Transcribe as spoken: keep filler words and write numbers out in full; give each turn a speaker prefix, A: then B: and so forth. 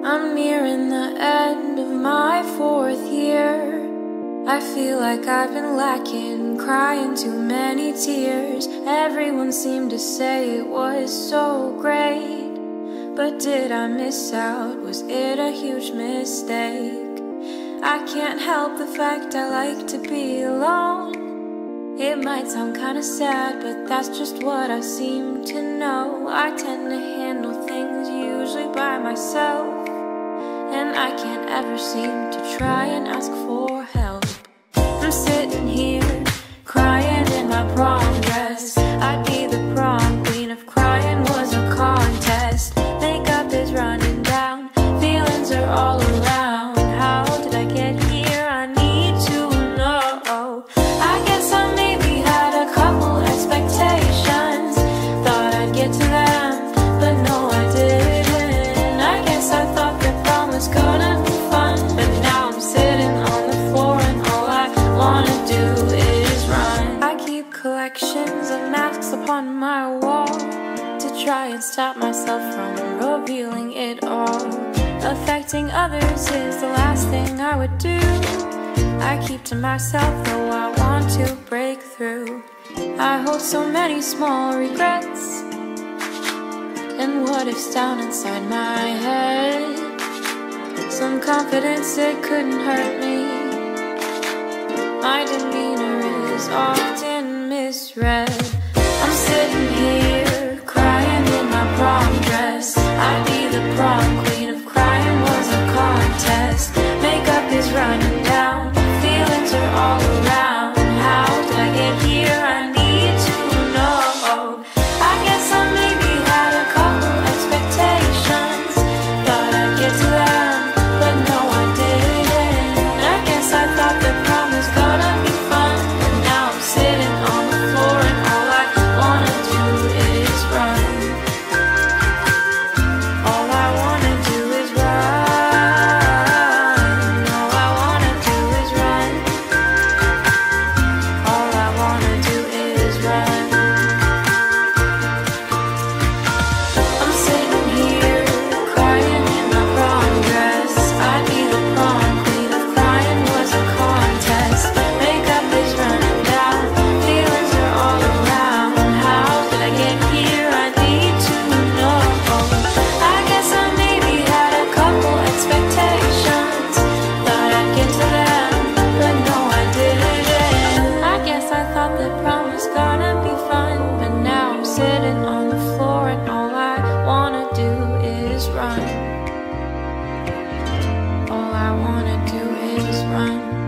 A: I'm nearing the end of my fourth year. I feel like I've been lacking, crying too many tears. Everyone seemed to say it was so great, but did I miss out? Was it a huge mistake? I can't help the fact I like to be alone. It might sound kinda sad, but that's just what I seem to know. I tend to handle things usually by myself, and I can't ever seem to try and ask for help. I'm sitting here, crying in my prom dress. I'd be the prom queen if crying was a contest. Makeup is running down, feelings are all around. How did I get here? I need to know. I guess I maybe had a couple expectations, thought I'd get to them, but no I didn't. I guess I thought that prom was gonna be fun, but now I'm sitting on the floor and all I wanna do is run. I keep collections of masks upon my wall to try and stop myself from revealing it all. Affecting others is the last thing I would do. I keep to myself though I want to break through. I hold so many small regrets and what ifs down inside my head. Some confidence, it couldn't hurt me. My demeanor is often misread. I'm sitting here, crying in my prom dress. I'd be the prom queen if crying was a contest. Makeup is running down, feelings are all around. How did I get here? I need to know. I guess I maybe had a couple expectations, thought I'd get to them, but no I didn't. I guess I thought that prom was gonna be fun, and now I'm sitting on the floor and all I wanna do is run. All I wanna do is run. All I wanna do is run. All I wanna do is run. I'm sitting here, crying in my prom dress. I'd be the prom queen if crying was a contest. Makeup is running down, feelings are all around. How did I get here? I need to know. I guess I maybe had a couple expectations, thought I'd get to them, but no I didn't. I guess I thought that prom was gonna be fun, but now I'm sitting on the floor and all I wanna do is run. All I wanna do is run.